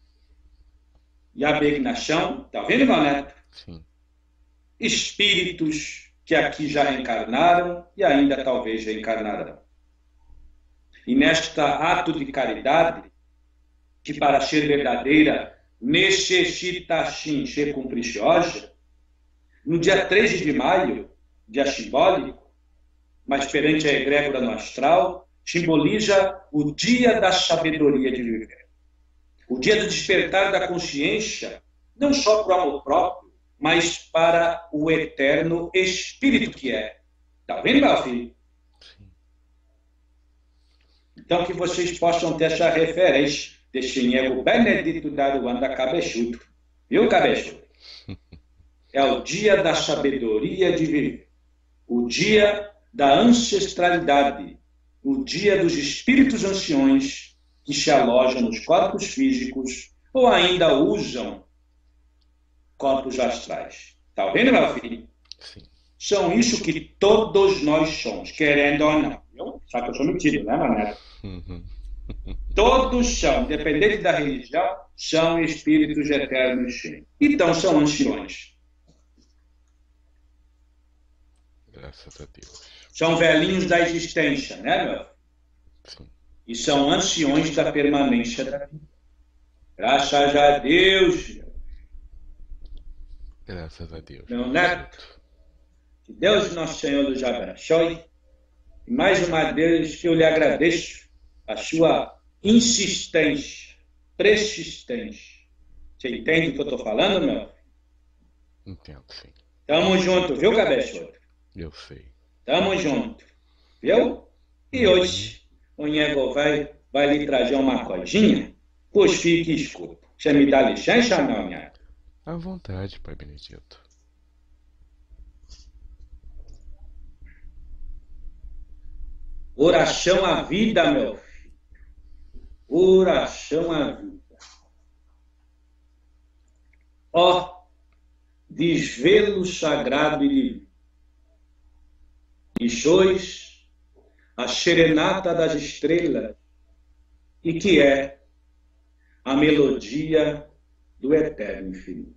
e abnegação, está vendo, meu neto? Sim. Espíritos que aqui já reencarnaram e ainda talvez reencarnarão. E nesta ato de caridade, que para ser verdadeira necessita sim ser cumpridiosa, no dia 13 de maio, dia simbólico, mas perante a egrégora no astral, simboliza o dia da sabedoria de viver. O dia do despertar da consciência, não só para o amor próprio, mas para o eterno espírito que é. Está vendo, meu filho? Sim. Então, que vocês possam ter essa referência. deste nego benedito da Ruanda cabeçudo. Viu, cabeçudo? É o dia da sabedoria de viver, o dia da ancestralidade, o dia dos espíritos anciões que se alojam nos corpos físicos ou ainda usam corpos astrais. Está ouvindo, meu filho? Sim. São isso que todos nós somos, querendo ou não. Só que eu sou metido, né, Mané? Uhum. Todos são, independente da religião, são espíritos eternos, sim. Então são anciões. Graças a Deus. São velhinhos da existência, né, meu? Sim. E são anciões da permanência da vida. Graças a Deus, Graças a Deus. meu neto. Que Deus, nosso Senhor, nos abençoe. E mais uma vez eu lhe agradeço a sua insistência, persistência. Você entende o que eu estou falando, meu? Entendo, sim. Tamo junto, viu, cabeçudo? Eu sei. Tamo junto, viu? E hoje o Nego vai lhe trazer uma coisinha, pois fique escuro. Você me dá licença ou não, minha? À vontade, Pai Benedito. Oração à vida, meu filho. Oração à vida. Ó, desvelo sagrado e divino. E sois a serenata das estrelas, e que é a melodia do eterno infinito.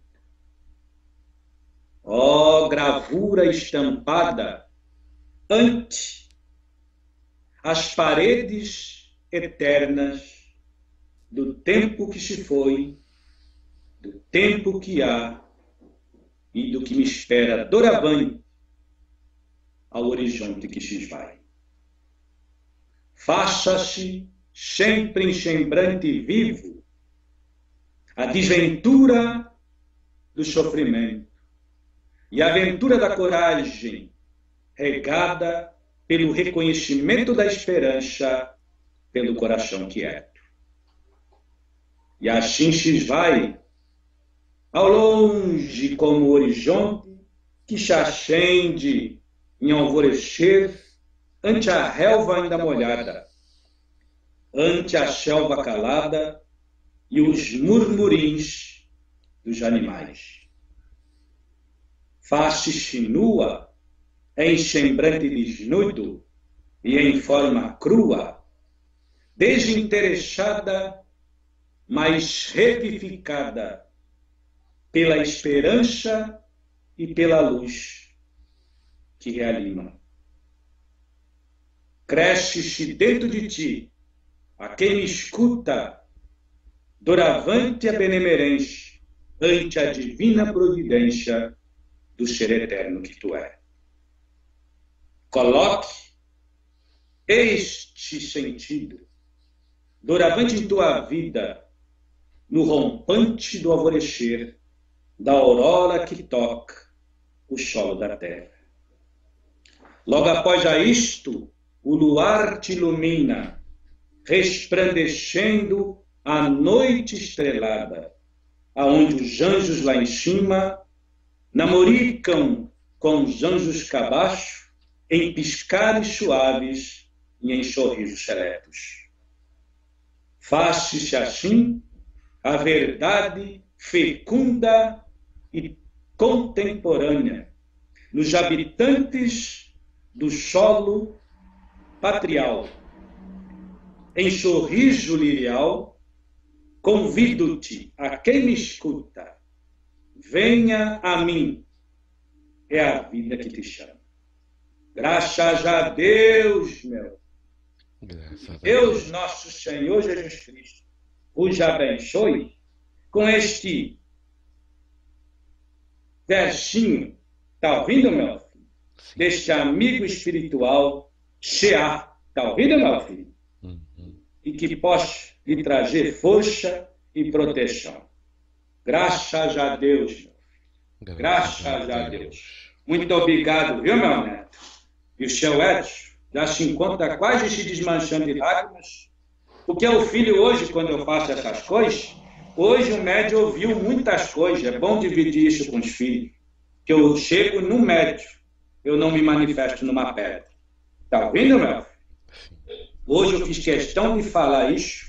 Ó, gravura estampada ante as paredes eternas do tempo que se foi, do tempo que há e do que me espera doravante ao horizonte que se esvai. Faça-se sempre em semblante vivo a desventura do sofrimento e a aventura da coragem, regada pelo reconhecimento da esperança pelo coração quieto. E assim se esvai ao longe como o horizonte que se acende em alvorecer ante a relva ainda molhada, ante a selva calada e os murmurins dos animais. Face-se nua, em semblante desnudo e em forma crua, desinteressada, mas revivificada pela esperança e pela luz que realima. Cresce-se dentro de ti, a quem me escuta, doravante a benemerência, ante a divina providência do ser eterno que tu és. Coloque este sentido, doravante em tua vida, no rompante do alvorecer, da aurora que toca o solo da terra. Logo após a isto, o luar te ilumina, resplandecendo a noite estrelada, aonde os anjos lá em cima namoricam com os anjos cá abaixo, em piscares suaves e em sorrisos seletos. Faz-se assim a verdade fecunda e contemporânea nos habitantes do solo patrial. Em sorriso lirial, convido-te a quem me escuta, venha a mim, é a vida que te chama. Graças a Deus, meu. Deus, nosso Senhor Jesus Cristo, os abençoe com este versinho, tá ouvindo, meu filho? Deste amigo espiritual, Sheá, tá ouvindo, meu filho? E que possa lhe trazer força e proteção. Graças a Deus, meu. Graças a Deus. Muito obrigado, viu, meu neto? E o seu Edson já se encontra quase se desmanchando de lágrimas, Porque o filho hoje, quando eu faço essas coisas, hoje o médio ouviu muitas coisas. É bom dividir isso com os filhos. Que eu chego no médio, eu não me manifesto numa pedra. Tá ouvindo, meu? Hoje eu fiz questão de falar isso,